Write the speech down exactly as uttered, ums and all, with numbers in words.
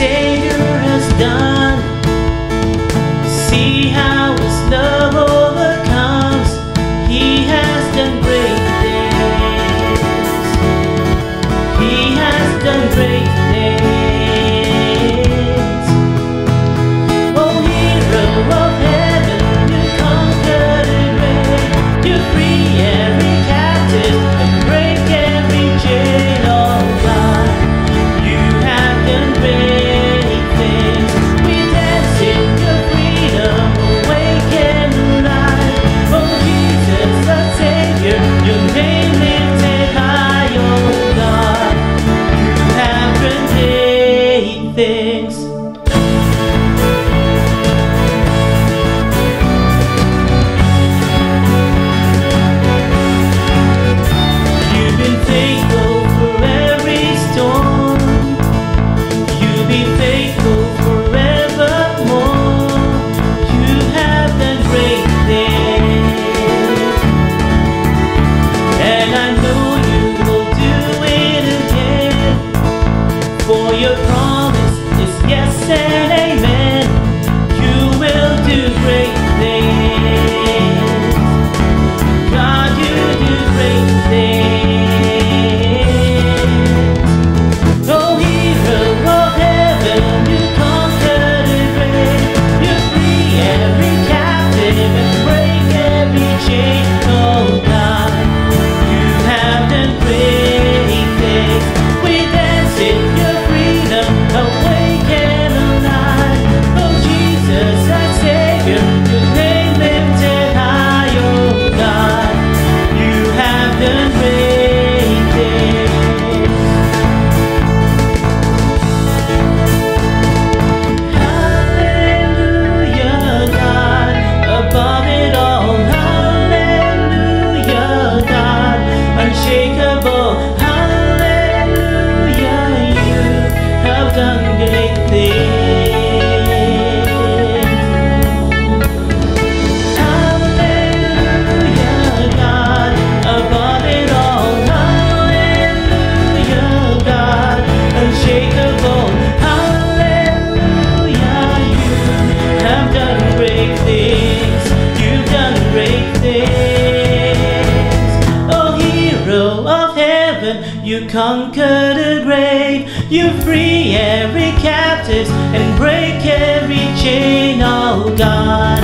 Savior has done. See how His love overcomes. He has done great things. He has done great things. Oh, hero of heaven, you conquered the grave. You free every captive and break every chain. Oh God, you have done great things. We dance in your freedom, awaken alive. Oh Jesus, our Savior, your name lifted high. Oh God, you have done great things. You've been faithful for every storm. You've been faithful forevermore. You have done great things, and I know you will do it again. For your promise is yes and amen. You will do great things. God, you do great things. Oh, hero of heaven, you conquered the grave. You free every captive and break every chain. Oh God, you have done great things. We dance in your freedom, awaken alive. Oh Jesus, our Savior, your name lifted high. Oh God, you have done great things. Hallelujah, God, above it all. Hallelujah, God, unshakable. Hallelujah, you have done great things. Hallelujah, God, above it all. Hallelujah, God, unshakable. Hallelujah, you have done great things. You've done great things. Oh, hero of heaven, you conquer the grave. You free every captive and break every chain. Oh God,